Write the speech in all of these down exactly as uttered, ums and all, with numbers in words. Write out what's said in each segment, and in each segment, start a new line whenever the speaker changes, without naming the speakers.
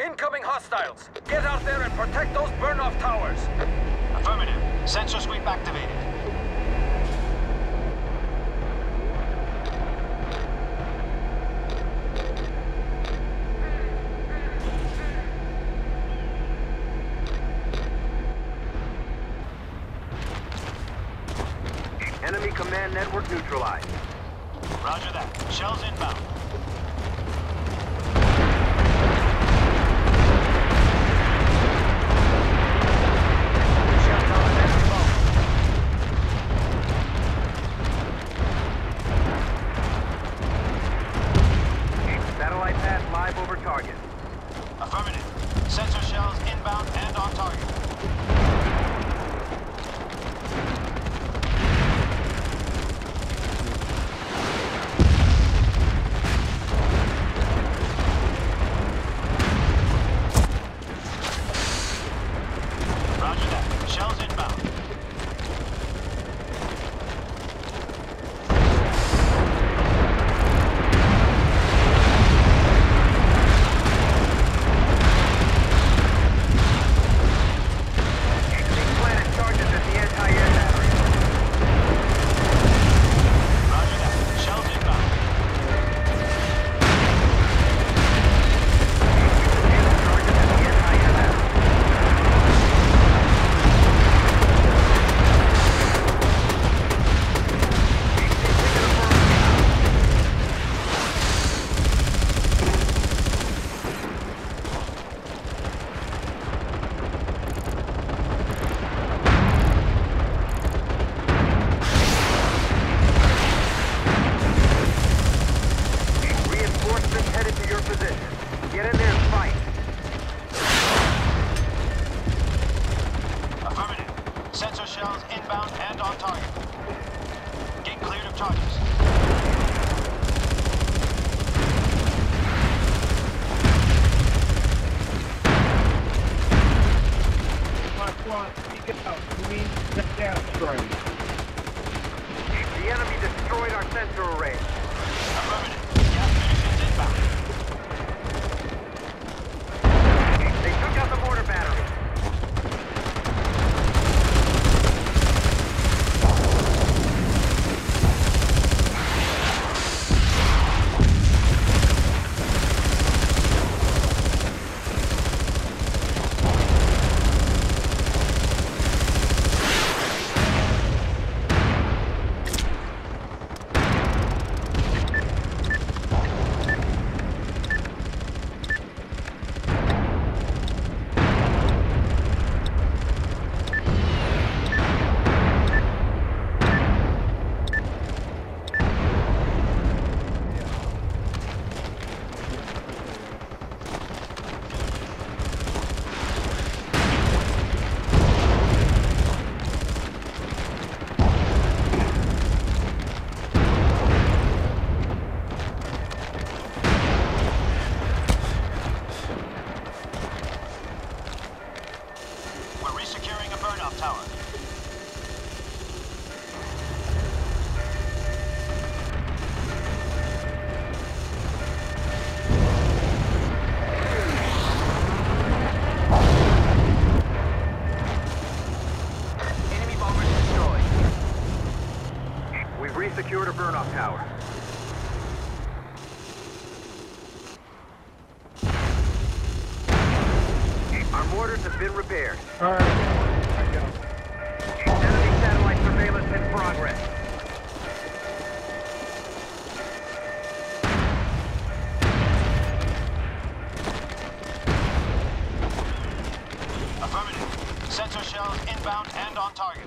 Incoming hostiles! Get out there and protect those burn-off towers!
Affirmative. Sensor sweep activated.
Enemy command network neutralized.
Roger that. Shells inbound.
Satellite path live over target.
Affirmative. Sensor shells inbound and on target. Roger that. Shells inbound.
Planet charges at the anti-air battery.
Roger that. Shells inbound.
Charges at the anti-air battery. Reinforcements headed to your position. Get in there and fight.
Affirmative. Sensor shells inbound and on target. Gate cleared of charges.
My squad, speak out. You mean the downstream?
The enemy destroyed our sensor array.
Affirmative. Gas munitions inbound.
They took out the mortar battery.
We're resecuring a burn-off tower.
Enemy bombers destroyed. We've resecured a burn-off tower. Our mortars have been repaired.
All right. I go.
Enemy satellite surveillance in progress.
Affirmative. Sensor shells inbound and on target.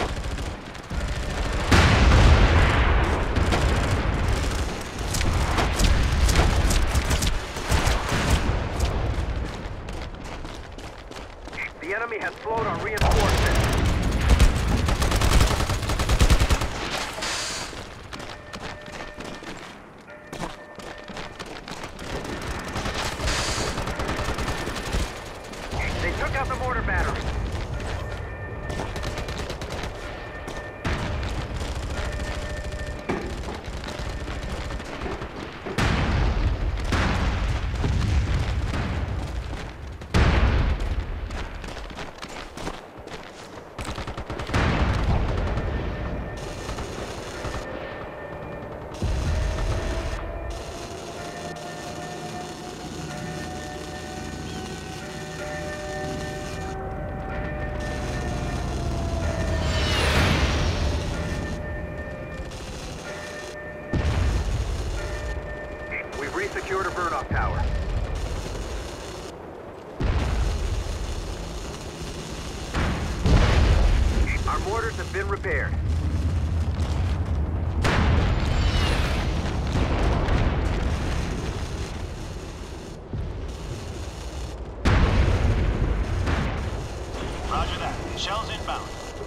The enemy has slowed our reinforcements. They took out the mortar battery. been repaired.
Roger that. Shells inbound.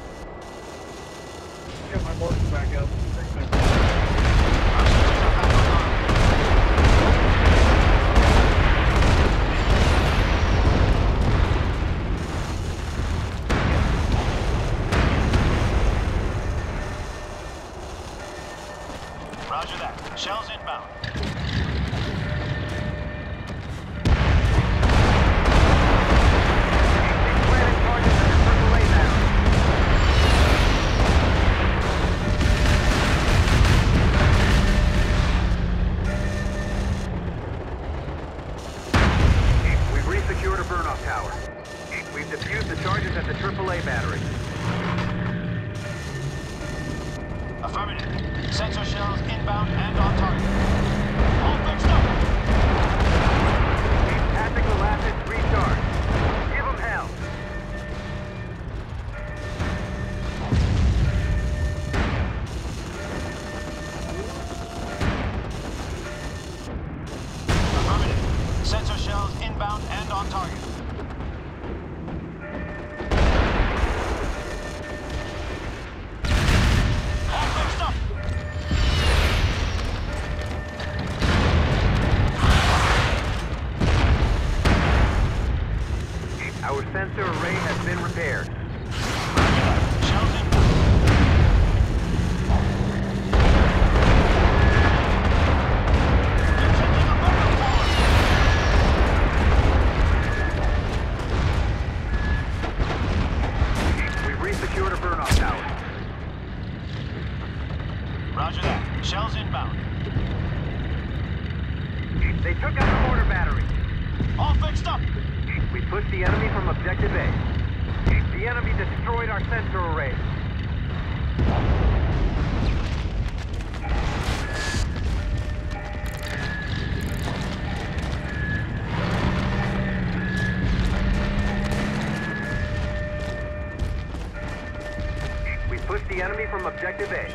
Get my mortars back up.
Our sensors are back online. Roger that. Shells inbound.
They planted charges at the triple A battery. We've resecured a burn-off tower. We've defused the charges at the triple A battery.
Affirmative. Sensor shells inbound and on target. All fixed up.
Tactical assets recharged. Give them hell.
Affirmative. Sensor shells inbound and on target. All fixed up.
Our sensor array has been repaired.
Shells inbound. Detecting a burner forward.
We've resecured a burn-off tower.
Roger that. Shells inbound.
They took out the mortar battery.
All fixed up.
We pushed the enemy from Objective A. The enemy destroyed our sensor array. We pushed the enemy from Objective A.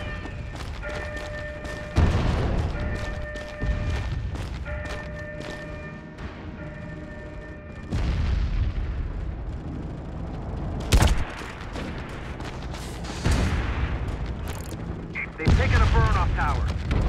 They've taken a burn-off tower.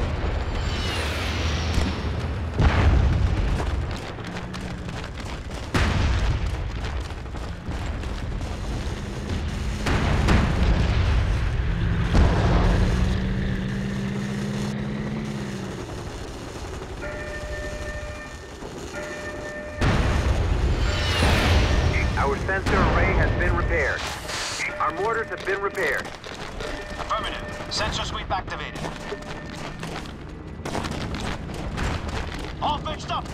Our sensor array has been repaired. Our mortars have been repaired.
Affirmative. Sensor sweep activated. All fixed up.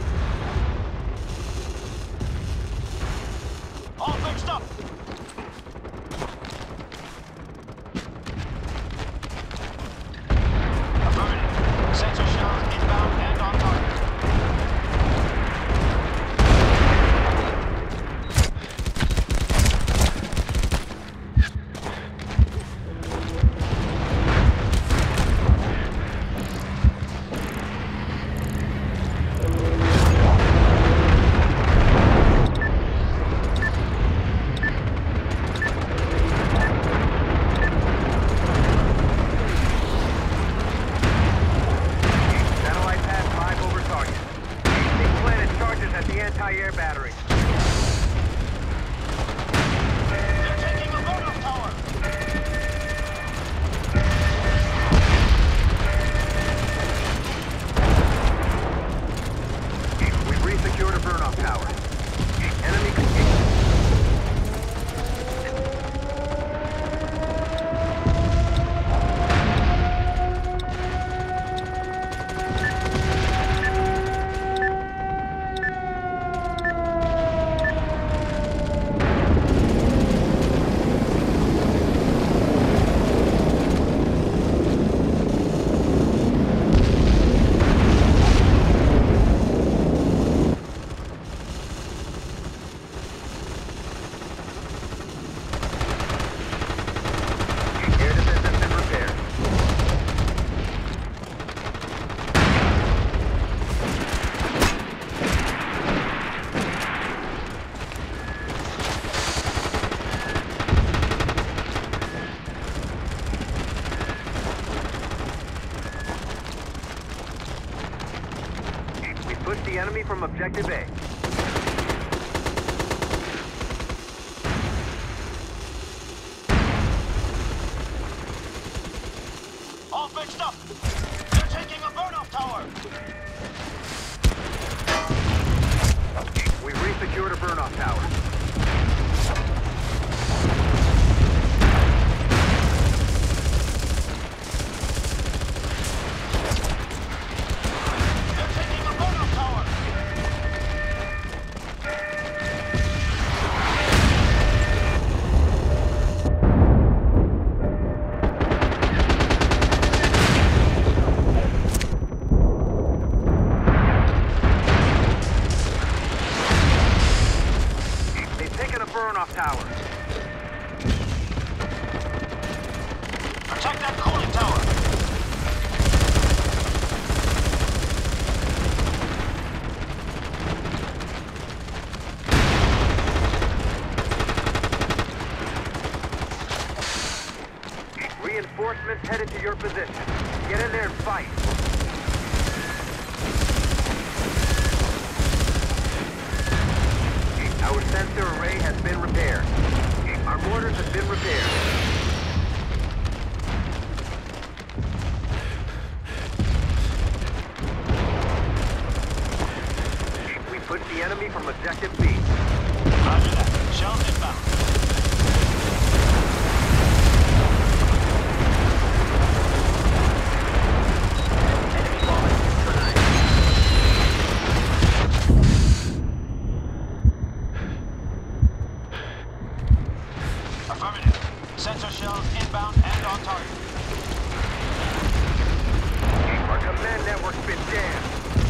All fixed up.
the enemy from Objective A.
All fixed up. They're taking a burn-off tower.
We've resecured a burn-off tower.
They're taking a burn-off tower.
Burn-off tower.
Protect that cooling tower.
Reinforcements headed to your position. Get in there and fight. Our sensor array has been repaired. Our mortars have been repaired. We pushed the enemy from Objective B.
Roger that. Shells inbound.
Enemy bombing tonight.
Affirmative. Sensor shells inbound and on target.
Our command network's been jammed.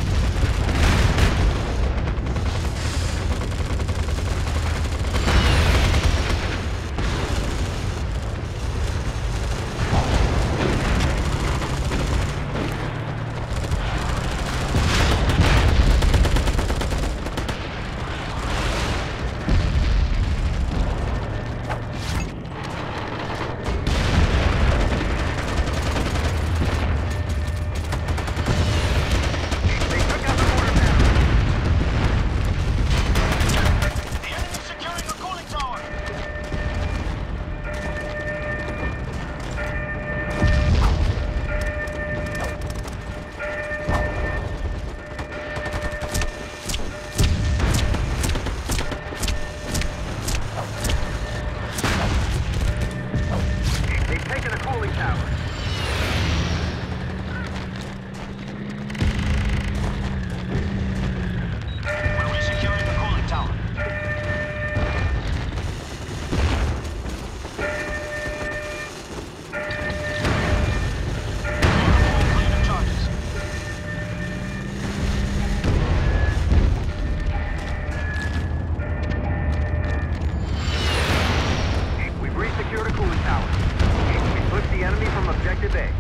Objective A.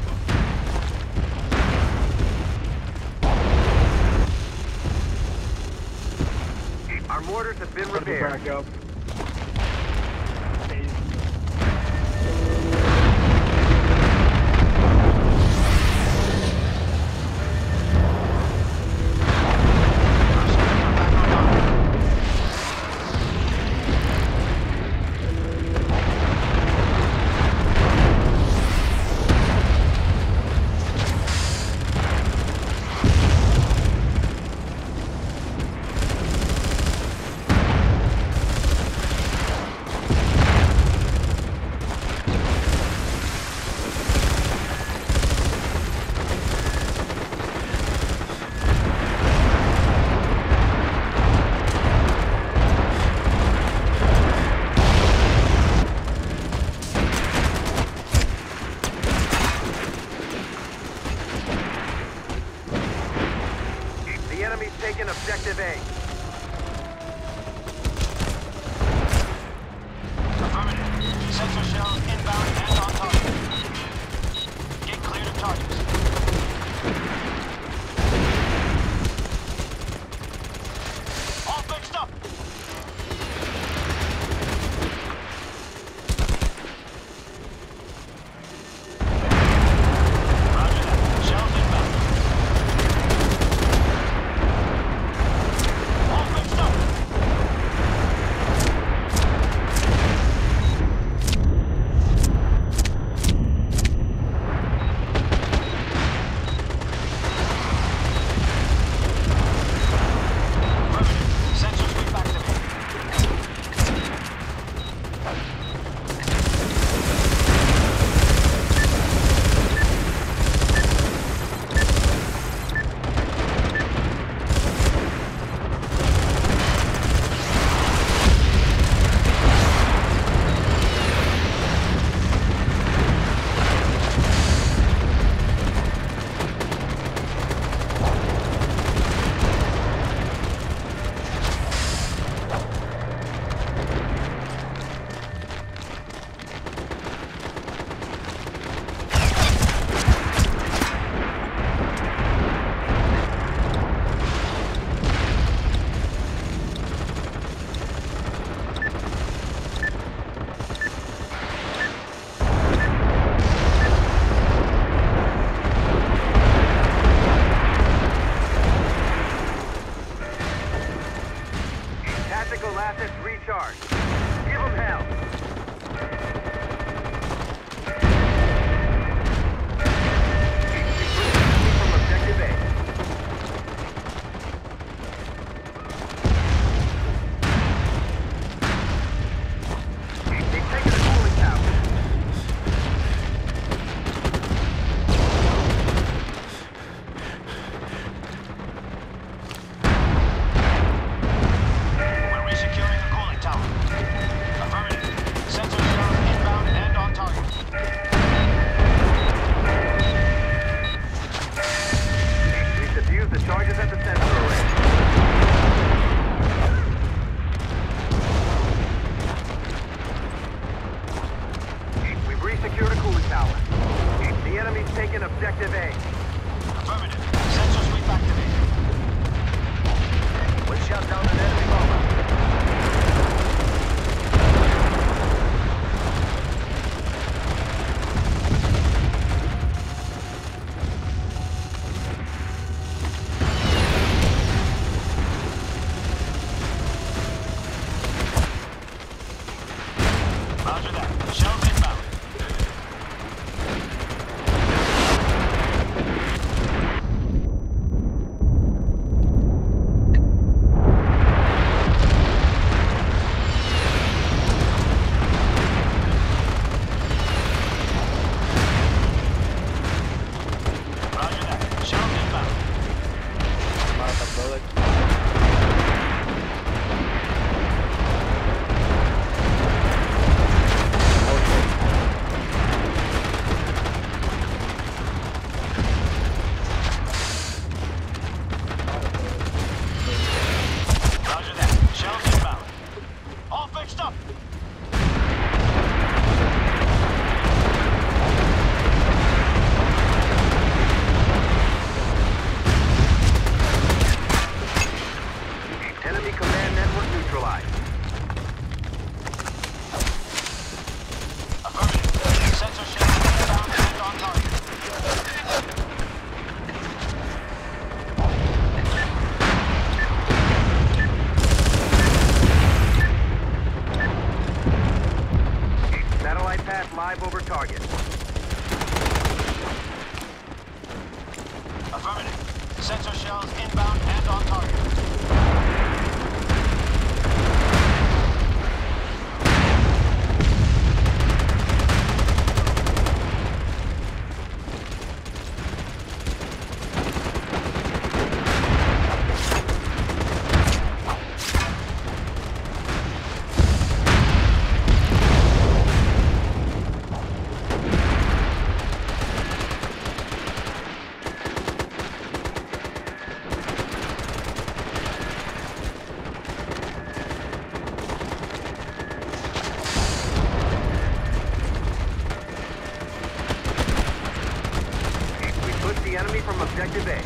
Our mortars have been repaired.
Back up.
resecured a cooling tower. The enemy's taken objective A.
Affirmative. Sensor sweep activated.
We shut down an enemy bomber.
Roger that. Shells inbound. Roger that. Shells inbound.
Mata todo aqui.
Roger that. Shells inbound. All fixed up.
Enemy command network neutralized.
Affirmative. Sensor shells inbound and on target.
Satellite path live over target.
Affirmative. Sensor shells inbound and on target.
We push the enemy from objective A.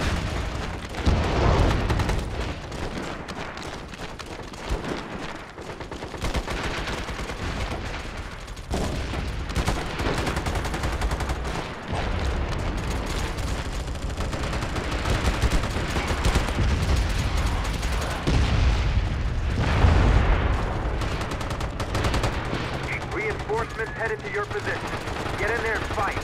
Reinforcements headed to your position. Get in there and fight.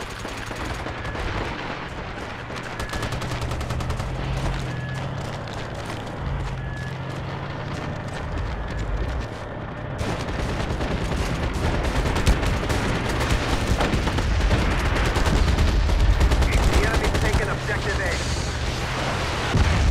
The enemy's taken objective A.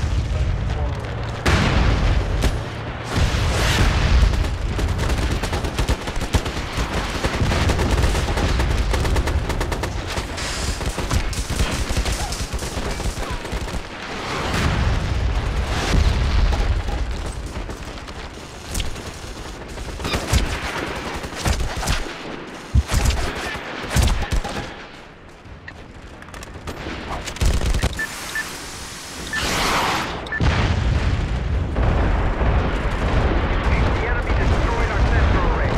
The enemy destroyed our sensor array.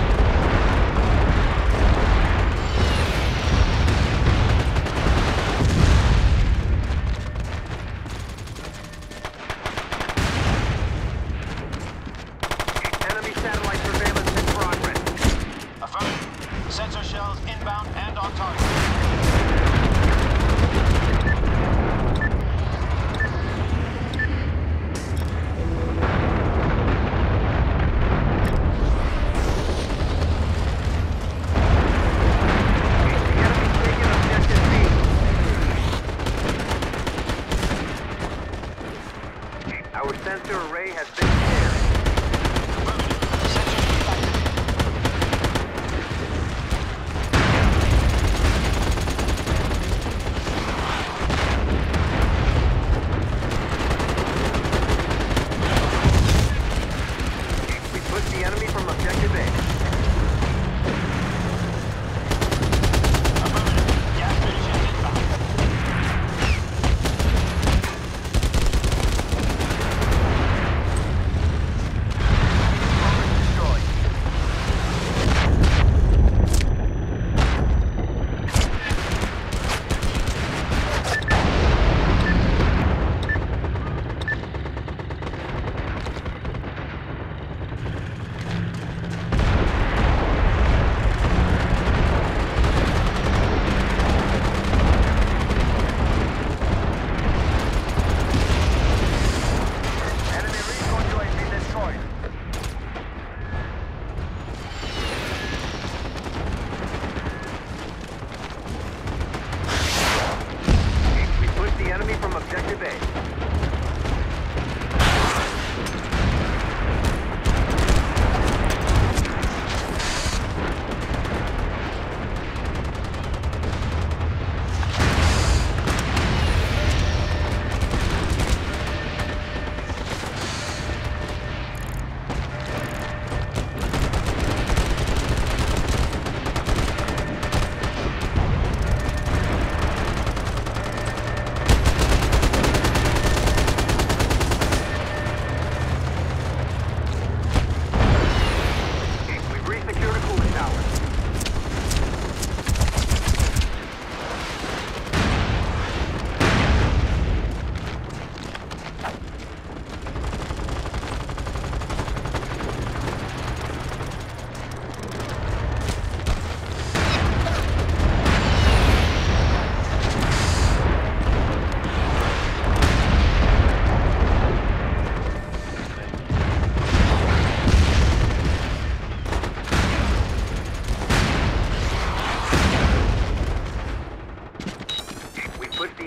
Enemy satellite surveillance in progress.
Affirmative. Sensor shells inbound and on target.
The enemy's taken objective B. Our sensor array has been cleared.
Affirmative. Sensor sweep activated.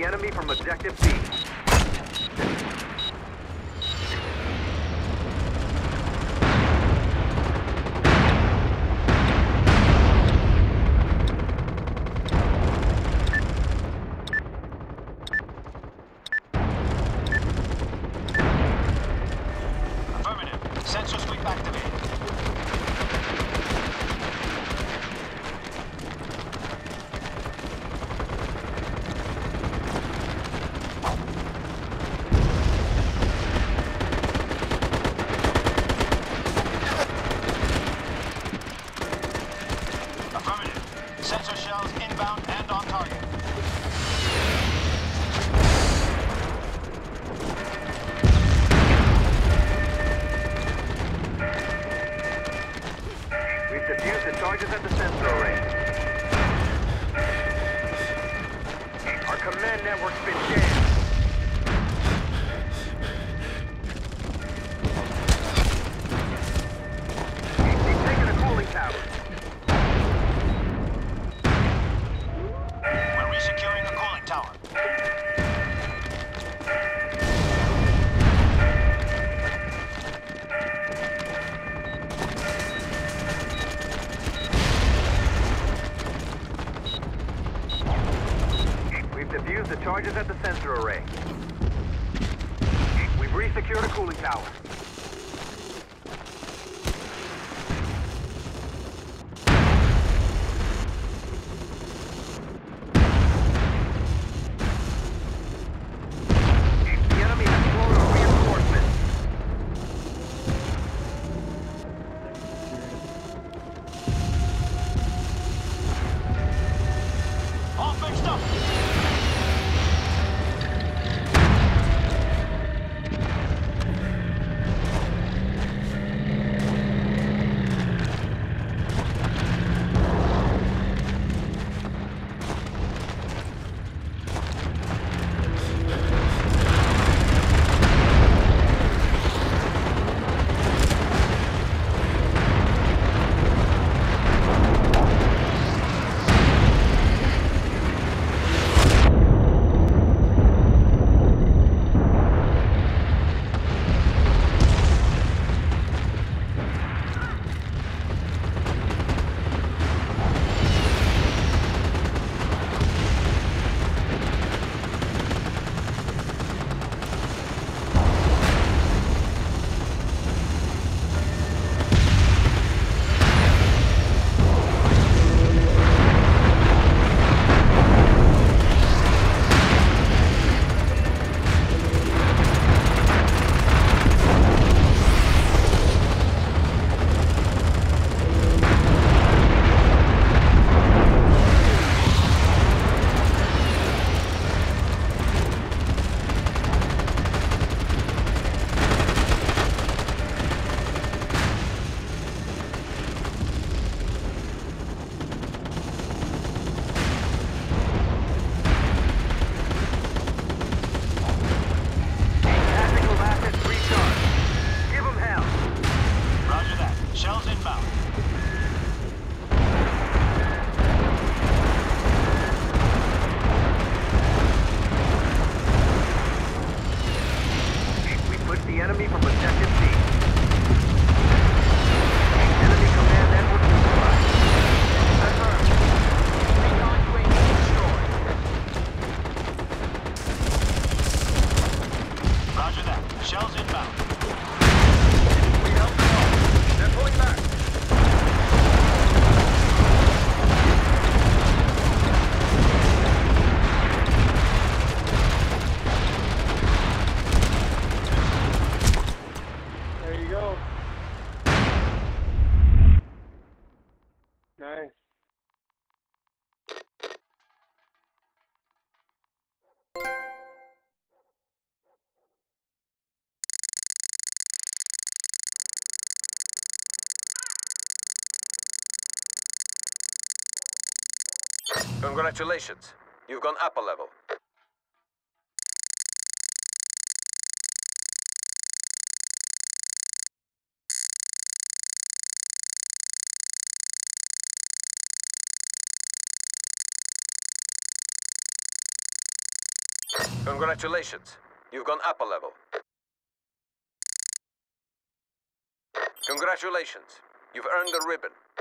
the enemy from objective C.
Affirmative. Sensor sweep activated. Affirmative. Sensor shells inbound and on target.
We've defused the charges at the sensor array. Our command network's been jammed. We've taken a cooling tower.
We're resecuring the cooling tower.
We've defused the charges at the sensor array. We've resecured a cooling tower. The enemy has blown our reinforcements.
All fixed up. Tactical assets recharged. Give them hell. Roger that. Shells inbound.
We pushed the enemy from objective C. Enemy command network destroyed. Confirmed. Recon U A V destroyed.
Roger that. Shells inbound.
We held them off. They're pulling back.
There you go. Nice.
Congratulations. You've gone up a level. Congratulations. You've gone up a level. Congratulations. You've earned the ribbon.